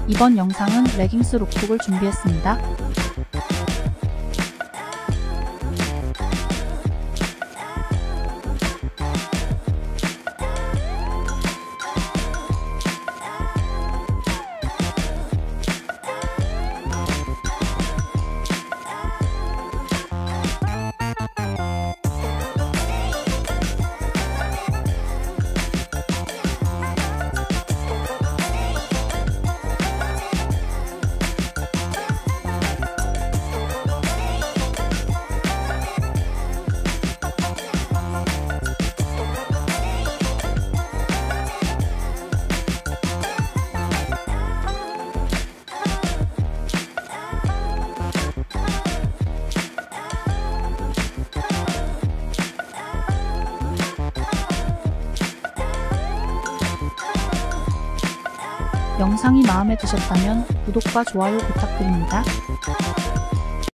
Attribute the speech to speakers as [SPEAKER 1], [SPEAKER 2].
[SPEAKER 1] 이번 영상은 레깅스 룩북을 준비했습니다. 영상이 마음에 드셨다면 구독과 좋아요 부탁드립니다.